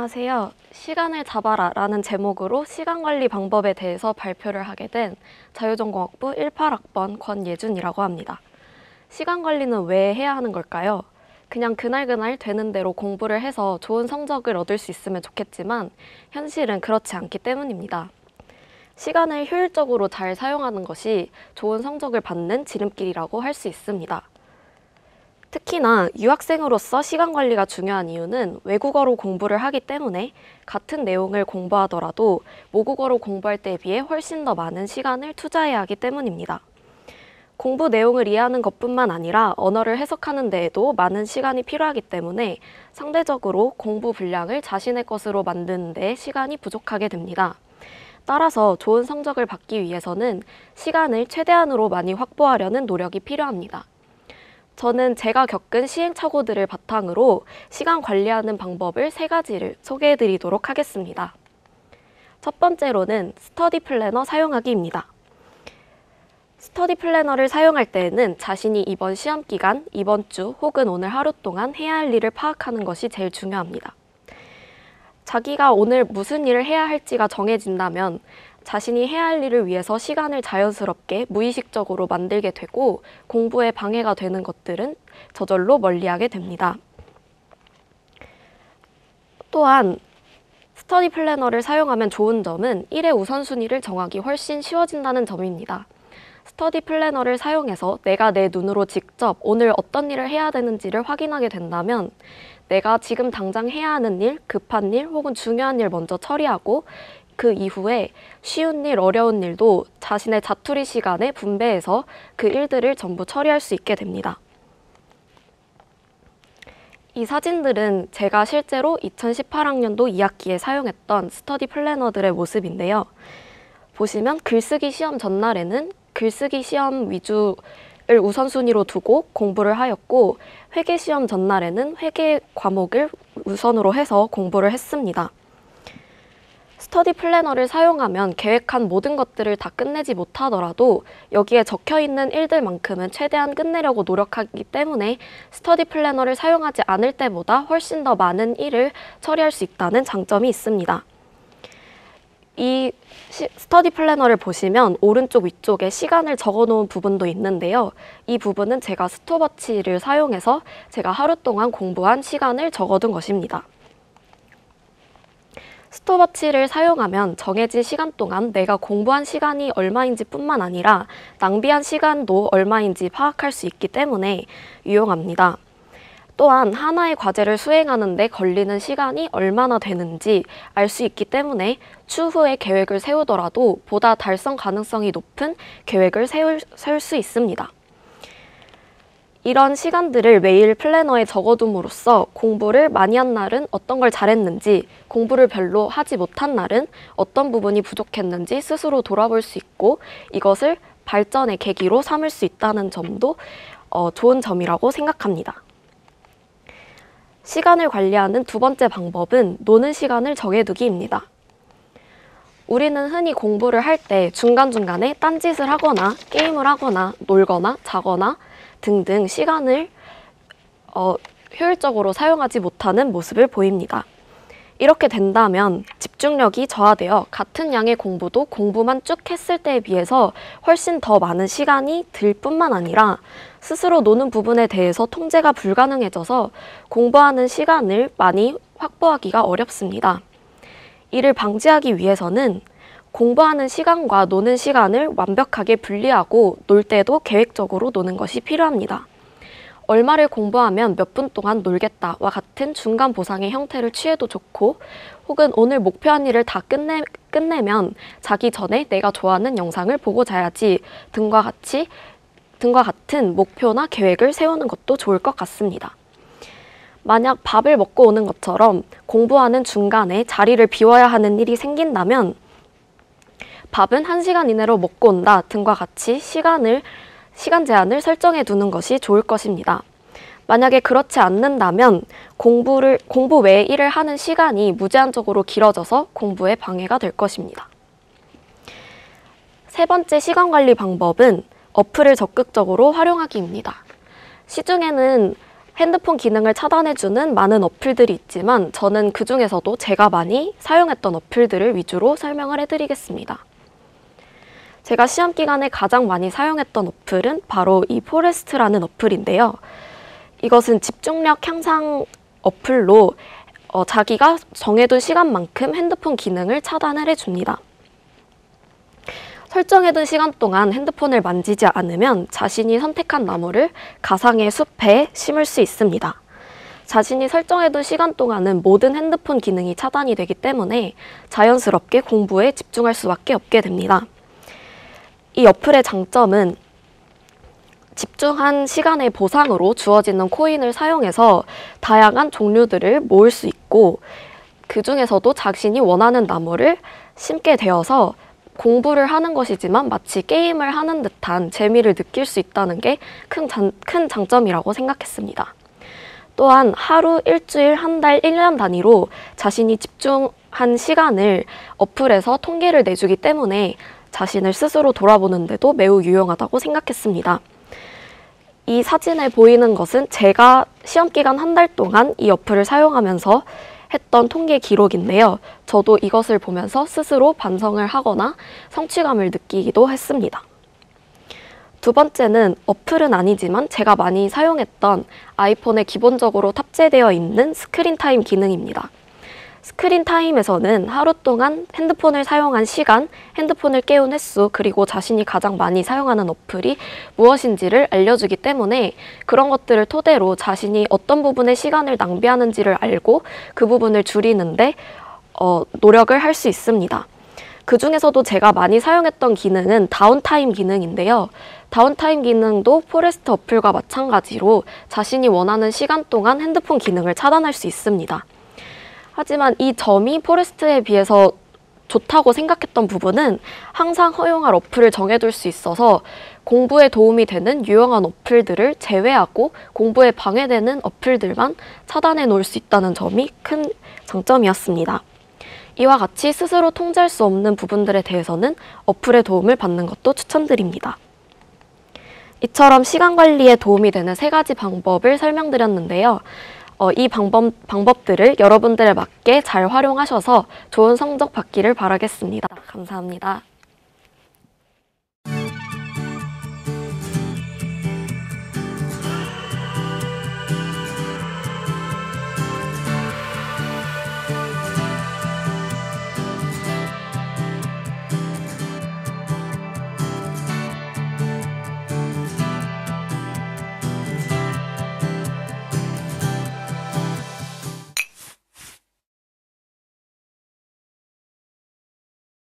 안녕하세요. 시간을 잡아라 라는 제목으로 시간관리 방법에 대해서 발표를 하게 된 자유전공학부 18학번 권예준이라고 합니다. 시간관리는 왜 해야 하는 걸까요? 그냥 그날그날 되는 대로 공부를 해서 좋은 성적을 얻을 수 있으면 좋겠지만 현실은 그렇지 않기 때문입니다. 시간을 효율적으로 잘 사용하는 것이 좋은 성적을 받는 지름길이라고 할 수 있습니다. 특히나 유학생으로서 시간 관리가 중요한 이유는 외국어로 공부를 하기 때문에 같은 내용을 공부하더라도 모국어로 공부할 때에 비해 훨씬 더 많은 시간을 투자해야 하기 때문입니다. 공부 내용을 이해하는 것뿐만 아니라 언어를 해석하는 데에도 많은 시간이 필요하기 때문에 상대적으로 공부 분량을 자신의 것으로 만드는 데 시간이 부족하게 됩니다. 따라서 좋은 성적을 받기 위해서는 시간을 최대한으로 많이 확보하려는 노력이 필요합니다. 저는 제가 겪은 시행착오들을 바탕으로 시간 관리하는 방법을 3가지를 소개해 드리도록 하겠습니다. 첫 번째로는 스터디 플래너 사용하기입니다. 스터디 플래너를 사용할 때에는 자신이 이번 시험 기간, 이번 주 혹은 오늘 하루 동안 해야 할 일을 파악하는 것이 제일 중요합니다. 자기가 오늘 무슨 일을 해야 할지가 정해진다면 자신이 해야 할 일을 위해서 시간을 자연스럽게 무의식적으로 만들게 되고 공부에 방해가 되는 것들은 저절로 멀리하게 됩니다. 또한 스터디 플래너를 사용하면 좋은 점은 일의 우선순위를 정하기 훨씬 쉬워진다는 점입니다. 스터디 플래너를 사용해서 내가 내 눈으로 직접 오늘 어떤 일을 해야 되는지를 확인하게 된다면 내가 지금 당장 해야 하는 일, 급한 일 혹은 중요한 일 먼저 처리하고 그 이후에 쉬운 일, 어려운 일도 자신의 자투리 시간에 분배해서 그 일들을 전부 처리할 수 있게 됩니다. 이 사진들은 제가 실제로 2018학년도 2학기에 사용했던 스터디 플래너들의 모습인데요. 보시면 글쓰기 시험 전날에는 글쓰기 시험 위주를 우선순위로 두고 공부를 하였고 회계 시험 전날에는 회계 과목을 우선으로 해서 공부를 했습니다. 스터디 플래너를 사용하면 계획한 모든 것들을 다 끝내지 못하더라도 여기에 적혀있는 일들만큼은 최대한 끝내려고 노력하기 때문에 스터디 플래너를 사용하지 않을 때보다 훨씬 더 많은 일을 처리할 수 있다는 장점이 있습니다. 이 스터디 플래너를 보시면 오른쪽 위쪽에 시간을 적어놓은 부분도 있는데요. 이 부분은 제가 스톱워치를 사용해서 제가 하루 동안 공부한 시간을 적어둔 것입니다. 스톱워치를 사용하면 정해진 시간 동안 내가 공부한 시간이 얼마인지 뿐만 아니라 낭비한 시간도 얼마인지 파악할 수 있기 때문에 유용합니다. 또한 하나의 과제를 수행하는 데 걸리는 시간이 얼마나 되는지 알 수 있기 때문에 추후에 계획을 세우더라도 보다 달성 가능성이 높은 계획을 세울 수 있습니다. 이런 시간들을 매일 플래너에 적어둠으로써 공부를 많이 한 날은 어떤 걸 잘했는지, 공부를 별로 하지 못한 날은 어떤 부분이 부족했는지 스스로 돌아볼 수 있고 이것을 발전의 계기로 삼을 수 있다는 점도 좋은 점이라고 생각합니다. 시간을 관리하는 두 번째 방법은 노는 시간을 정해두기입니다. 우리는 흔히 공부를 할 때 중간중간에 딴짓을 하거나 게임을 하거나 놀거나 자거나 등등 시간을 효율적으로 사용하지 못하는 모습을 보입니다. 이렇게 된다면 집중력이 저하되어 같은 양의 공부도 공부만 쭉 했을 때에 비해서 훨씬 더 많은 시간이 들 뿐만 아니라 스스로 노는 부분에 대해서 통제가 불가능해져서 공부하는 시간을 많이 확보하기가 어렵습니다. 이를 방지하기 위해서는 공부하는 시간과 노는 시간을 완벽하게 분리하고 놀 때도 계획적으로 노는 것이 필요합니다. 얼마를 공부하면 몇 분 동안 놀겠다와 같은 중간 보상의 형태를 취해도 좋고 혹은 오늘 목표한 일을 다 끝내면 자기 전에 내가 좋아하는 영상을 보고 자야지 등과 같은 목표나 계획을 세우는 것도 좋을 것 같습니다. 만약 밥을 먹고 오는 것처럼 공부하는 중간에 자리를 비워야 하는 일이 생긴다면 밥은 1시간 이내로 먹고 온다 등과 같이 시간 제한을 설정해 두는 것이 좋을 것입니다. 만약에 그렇지 않는다면 공부 외에 일을 하는 시간이 무제한적으로 길어져서 공부에 방해가 될 것입니다. 세 번째 시간 관리 방법은 어플을 적극적으로 활용하기입니다. 시중에는 핸드폰 기능을 차단해주는 많은 어플들이 있지만 저는 그 중에서도 제가 많이 사용했던 어플들을 위주로 설명을 해드리겠습니다. 제가 시험 기간에 가장 많이 사용했던 어플은 바로 이 포레스트라는 어플인데요. 이것은 집중력 향상 어플로 자기가 정해둔 시간만큼 핸드폰 기능을 차단을 해줍니다. 설정해둔 시간 동안 핸드폰을 만지지 않으면 자신이 선택한 나무를 가상의 숲에 심을 수 있습니다. 자신이 설정해둔 시간 동안은 모든 핸드폰 기능이 차단이 되기 때문에 자연스럽게 공부에 집중할 수밖에 없게 됩니다. 이 어플의 장점은 집중한 시간의 보상으로 주어지는 코인을 사용해서 다양한 종류들을 모을 수 있고 그 중에서도 자신이 원하는 나무를 심게 되어서 공부를 하는 것이지만 마치 게임을 하는 듯한 재미를 느낄 수 있다는 게 큰 장점이라고 생각했습니다. 또한 하루, 일주일, 한 달, 1년 단위로 자신이 집중한 시간을 어플에서 통계를 내주기 때문에 자신을 스스로 돌아보는데도 매우 유용하다고 생각했습니다. 이 사진에 보이는 것은 제가 시험기간 한 달 동안 이 어플을 사용하면서 했던 통계 기록인데요. 저도 이것을 보면서 스스로 반성을 하거나 성취감을 느끼기도 했습니다. 두 번째는 어플은 아니지만 제가 많이 사용했던 아이폰에 기본적으로 탑재되어 있는 스크린 타임 기능입니다. 스크린 타임에서는 하루 동안 핸드폰을 사용한 시간, 핸드폰을 깨운 횟수, 그리고 자신이 가장 많이 사용하는 어플이 무엇인지를 알려주기 때문에 그런 것들을 토대로 자신이 어떤 부분에 시간을 낭비하는지를 알고 그 부분을 줄이는데 노력을 할 수 있습니다. 그 중에서도 제가 많이 사용했던 기능은 다운타임 기능인데요. 다운타임 기능도 포레스트 어플과 마찬가지로 자신이 원하는 시간 동안 핸드폰 기능을 차단할 수 있습니다. 하지만 이 점이 포레스트에 비해서 좋다고 생각했던 부분은 항상 허용할 어플을 정해둘 수 있어서 공부에 도움이 되는 유용한 어플들을 제외하고 공부에 방해되는 어플들만 차단해 놓을 수 있다는 점이 큰 장점이었습니다. 이와 같이 스스로 통제할 수 없는 부분들에 대해서는 어플의 도움을 받는 것도 추천드립니다. 이처럼 시간 관리에 도움이 되는 3가지 방법을 설명드렸는데요. 이 방법들을 여러분들에 맞게 잘 활용하셔서 좋은 성적 받기를 바라겠습니다. 감사합니다.